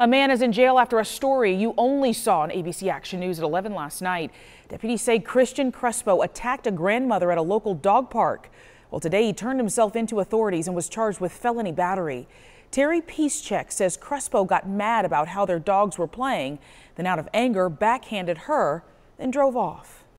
A man is in jail after a story you only saw on ABC Action News at 11 last night. Deputies say Christian Crespo attacked a grandmother at a local dog park. Well, today he turned himself into authorities and was charged with felony battery. Terry Peacecheck says Crespo got mad about how their dogs were playing, then out of anger backhanded her, then drove off.